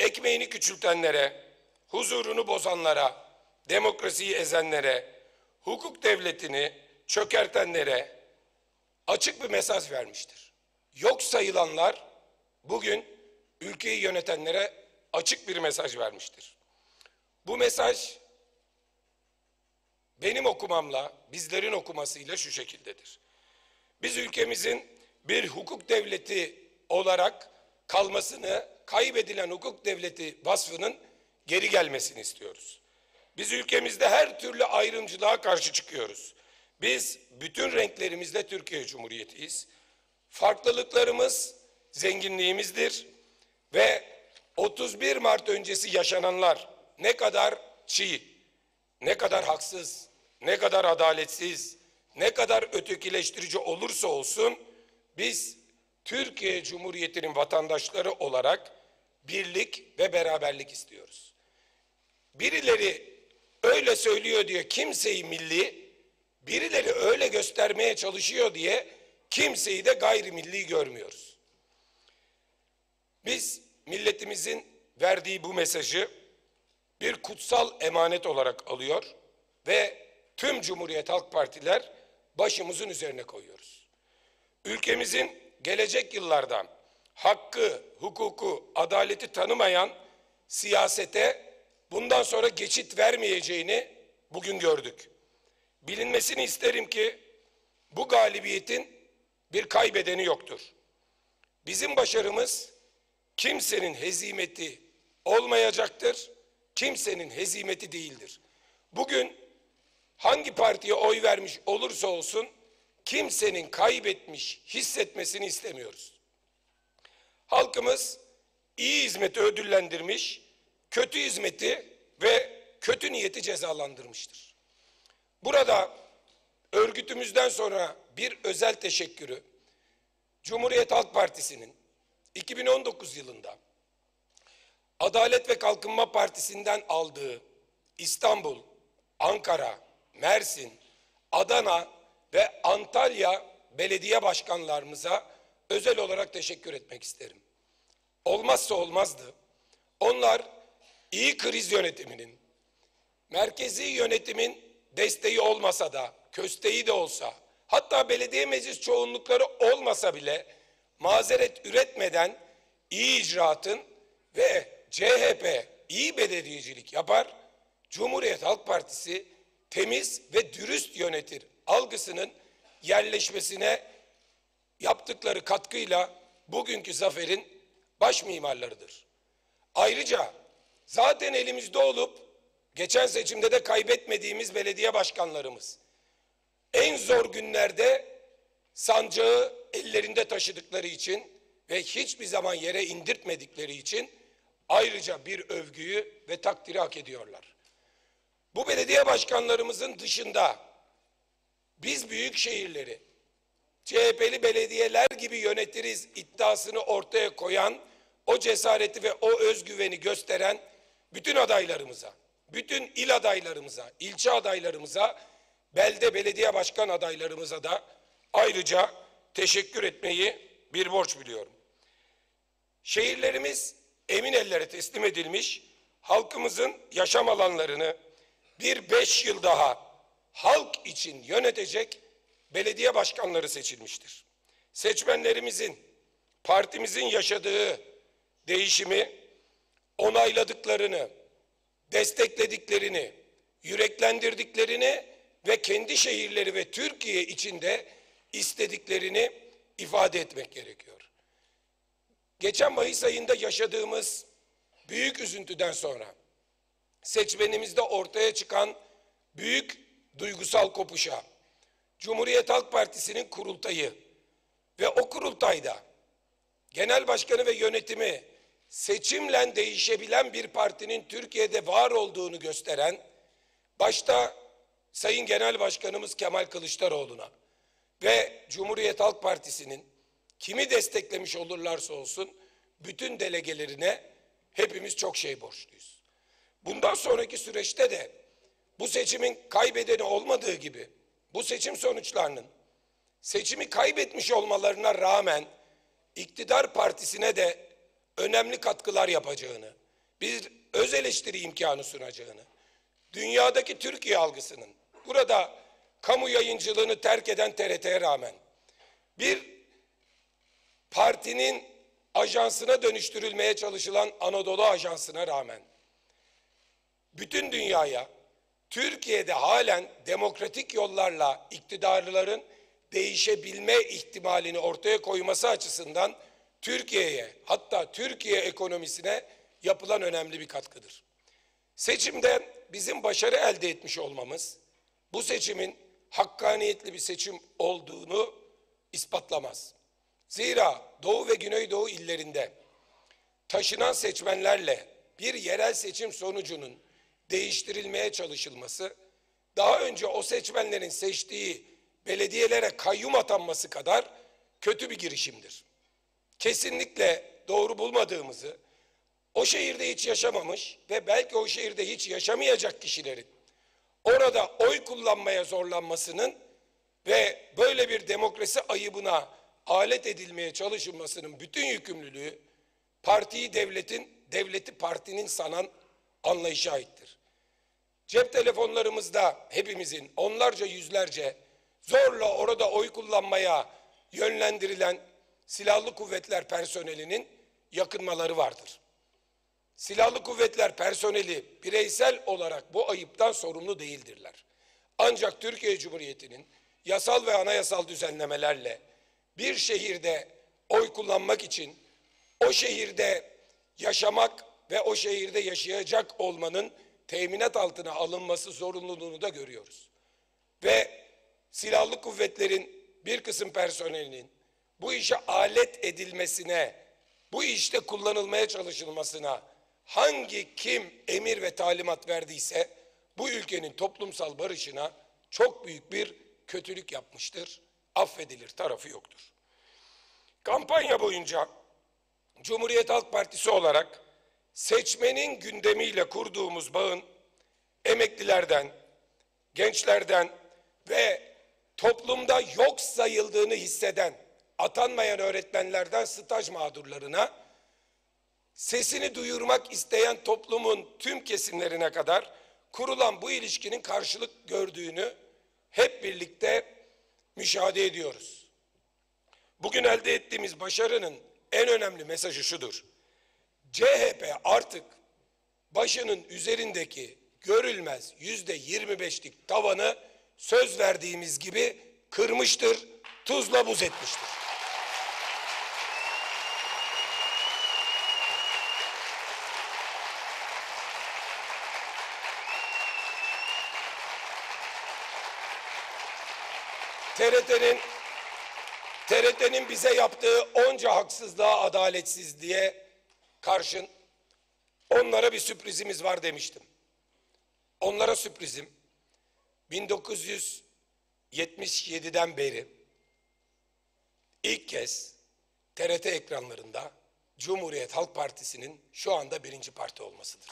ekmeğini küçültenlere, huzurunu bozanlara, demokrasiyi ezenlere, hukuk devletini çökertenlere açık bir mesaj vermiştir. Yok sayılanlar bugün ülkeyi yönetenlere açık bir mesaj vermiştir. Bu mesaj benim okumamla, bizlerin okumasıyla şu şekildedir. Biz ülkemizin bir hukuk devleti olarak kalmasını, kaybedilen hukuk devleti vasfının geri gelmesini istiyoruz. Biz ülkemizde her türlü ayrımcılığa karşı çıkıyoruz. Biz bütün renklerimizle Türkiye Cumhuriyeti'yiz. Farklılıklarımız zenginliğimizdir ve 31 Mart öncesi yaşananlar ne kadar çiğ, ne kadar haksız, ne kadar adaletsiz, ne kadar ötekileştirici olursa olsun biz Türkiye Cumhuriyeti'nin vatandaşları olarak birlik ve beraberlik istiyoruz. Birileri öyle söylüyor diye kimseyi milli, birileri öyle göstermeye çalışıyor diye kimseyi de gayrimilli görmüyoruz. Biz milletimizin verdiği bu mesajı bir kutsal emanet olarak alıyor ve tüm Cumhuriyet Halk Partiler başımızın üzerine koyuyoruz. Ülkemizin gelecek yıllarda hakkı, hukuku, adaleti tanımayan siyasete bundan sonra geçit vermeyeceğini bugün gördük. Bilinmesini isterim ki bu galibiyetin bir kaybedeni yoktur. Bizim başarımız kimsenin hezimeti olmayacaktır, kimsenin hezimeti değildir. Bugün hangi partiye oy vermiş olursa olsun kimsenin kaybetmiş hissetmesini istemiyoruz. Halkımız iyi hizmeti ödüllendirmiş, kötü hizmeti ve kötü niyeti cezalandırmıştır. Burada örgütümüzden sonra bir özel teşekkürü Cumhuriyet Halk Partisi'nin 2019 yılında Adalet ve Kalkınma Partisi'nden aldığı İstanbul, Ankara, Mersin, Adana ve Antalya belediye başkanlarımıza özel olarak teşekkür etmek isterim. Olmazsa olmazdı. Onlar iyi kriz yönetiminin, merkezi yönetimin desteği olmasa da, kösteği de olsa, hatta belediye meclis çoğunlukları olmasa bile mazeret üretmeden iyi icraatın ve CHP iyi belediyecilik yapar, Cumhuriyet Halk Partisi temiz ve dürüst yönetir algısının yerleşmesine yaptıkları katkıyla bugünkü zaferin baş mimarlarıdır. Ayrıca zaten elimizde olup geçen seçimde de kaybetmediğimiz belediye başkanlarımız en zor günlerde sancağı ellerinde taşıdıkları için ve hiçbir zaman yere indirtmedikleri için ayrıca bir övgüyü ve takdiri hak ediyorlar. Bu belediye başkanlarımızın dışında biz büyük şehirleri CHP'li belediyeler gibi yönetiriz iddiasını ortaya koyan, o cesareti ve o özgüveni gösteren bütün adaylarımıza, bütün il adaylarımıza, ilçe adaylarımıza, belde belediye başkan adaylarımıza da ayrıca teşekkür etmeyi bir borç biliyorum. Şehirlerimiz emin ellere teslim edilmiş, halkımızın yaşam alanlarını bir 5 yıl daha halk için yönetecek belediye başkanları seçilmiştir. Seçmenlerimizin, partimizin yaşadığı değişimi onayladıklarını, desteklediklerini, yüreklendirdiklerini ve kendi şehirleri ve Türkiye içinde istediklerini ifade etmek gerekiyor. Geçen Mayıs ayında yaşadığımız büyük üzüntüden sonra seçmenimizde ortaya çıkan büyük duygusal kopuşa Cumhuriyet Halk Partisi'nin kurultayı ve o kurultayda genel başkanı ve yönetimi seçimle değişebilen bir partinin Türkiye'de var olduğunu gösteren, başta Sayın Genel Başkanımız Kemal Kılıçdaroğlu'na ve Cumhuriyet Halk Partisi'nin kimi desteklemiş olurlarsa olsun bütün delegelerine hepimiz çok şey borçluyuz. Bundan sonraki süreçte de bu seçimin kaybedeni olmadığı gibi bu seçim sonuçlarının seçimi kaybetmiş olmalarına rağmen iktidar partisine de önemli katkılar yapacağını, bir öz eleştiri imkanı sunacağını, dünyadaki Türkiye algısının burada kamu yayıncılığını terk eden TRT'ye rağmen bir partinin ajansına dönüştürülmeye çalışılan Anadolu Ajansı'na rağmen bütün dünyaya Türkiye'de halen demokratik yollarla iktidarların değişebilme ihtimalini ortaya koyması açısından Türkiye'ye, hatta Türkiye ekonomisine yapılan önemli bir katkıdır. Seçimde bizim başarı elde etmiş olmamız bu seçimin hakkaniyetli bir seçim olduğunu ispatlamaz. Zira Doğu ve Güneydoğu illerinde taşınan seçmenlerle bir yerel seçim sonucunun değiştirilmeye çalışılması, daha önce o seçmenlerin seçtiği belediyelere kayyum atanması kadar kötü bir girişimdir. Kesinlikle doğru bulmadığımızı, o şehirde hiç yaşamamış ve belki o şehirde hiç yaşamayacak kişilerin orada oy kullanmaya zorlanmasının ve böyle bir demokrasi ayıbına alet edilmeye çalışılmasının bütün yükümlülüğü partiyi devleti partinin sanan anlayışa aittir. Cep telefonlarımızda hepimizin onlarca yüzlerce zorla orada oy kullanmaya yönlendirilen silahlı kuvvetler personelinin yakınmaları vardır. Silahlı kuvvetler personeli bireysel olarak bu ayıptan sorumlu değildirler. Ancak Türkiye Cumhuriyeti'nin yasal ve anayasal düzenlemelerle bir şehirde oy kullanmak için o şehirde yaşamak ve o şehirde yaşayacak olmanın teminat altına alınması zorunluluğunu da görüyoruz. Ve silahlı kuvvetlerin bir kısım personelinin bu işe alet edilmesine, bu işte kullanılmaya çalışılmasına hangi kim emir ve talimat verdiyse bu ülkenin toplumsal barışına çok büyük bir kötülük yapmıştır. Affedilir tarafı yoktur. Kampanya boyunca Cumhuriyet Halk Partisi olarak seçmenin gündemiyle kurduğumuz bağın emeklilerden, gençlerden ve toplumda yok sayıldığını hisseden atanmayan öğretmenlerden staj mağdurlarına, sesini duyurmak isteyen toplumun tüm kesimlerine kadar kurulan bu ilişkinin karşılık gördüğünü hep birlikte müşahede ediyoruz. Bugün elde ettiğimiz başarının en önemli mesajı şudur: CHP artık başının üzerindeki görülmez %25'lik tavanı söz verdiğimiz gibi kırmıştır, tuzla buz etmiştir. TRT'nin bize yaptığı onca haksızlığa, adaletsizliğe karşın onlara bir sürprizimiz var demiştim. Onlara sürprizim 1977'den beri ilk kez TRT ekranlarında Cumhuriyet Halk Partisi'nin şu anda birinci parti olmasıdır.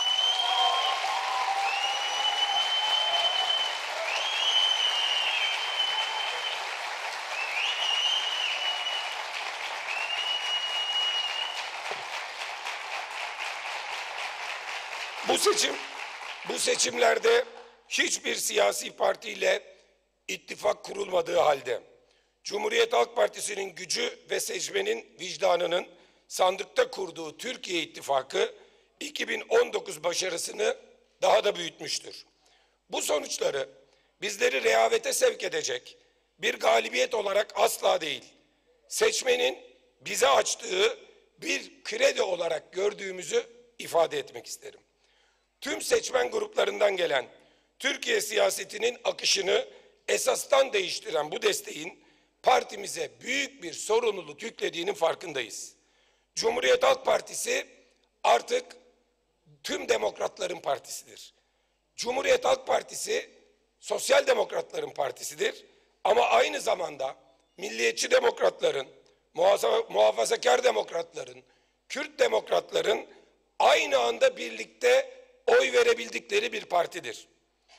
Bu seçimlerde hiçbir siyasi partiyle ittifak kurulmadığı halde Cumhuriyet Halk Partisi'nin gücü ve seçmenin vicdanının sandıkta kurduğu Türkiye İttifakı 2019 başarısını daha da büyütmüştür. Bu sonuçları bizleri rehavete sevk edecek bir galibiyet olarak asla değil, seçmenin bize açtığı bir kredi olarak gördüğümüzü ifade etmek isterim. Tüm seçmen gruplarından gelen Türkiye siyasetinin akışını esastan değiştiren bu desteğin partimize büyük bir sorumluluk yüklediğinin farkındayız. Cumhuriyet Halk Partisi artık tüm demokratların partisidir. Cumhuriyet Halk Partisi sosyal demokratların partisidir ama aynı zamanda milliyetçi demokratların, muhafazakar demokratların, Kürt demokratların aynı anda birlikte oy verebildikleri bir partidir.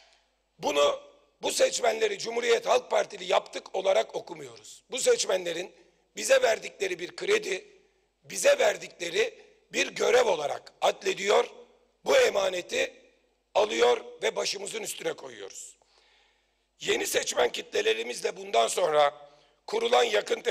Bu seçmenleri Cumhuriyet Halk Partili yaptık olarak okumuyoruz. Bu seçmenlerin bize verdikleri bir kredi, bize verdikleri bir görev olarak adlediyor, bu emaneti alıyor ve başımızın üstüne koyuyoruz. Yeni seçmen kitlelerimizle bundan sonra kurulan yakın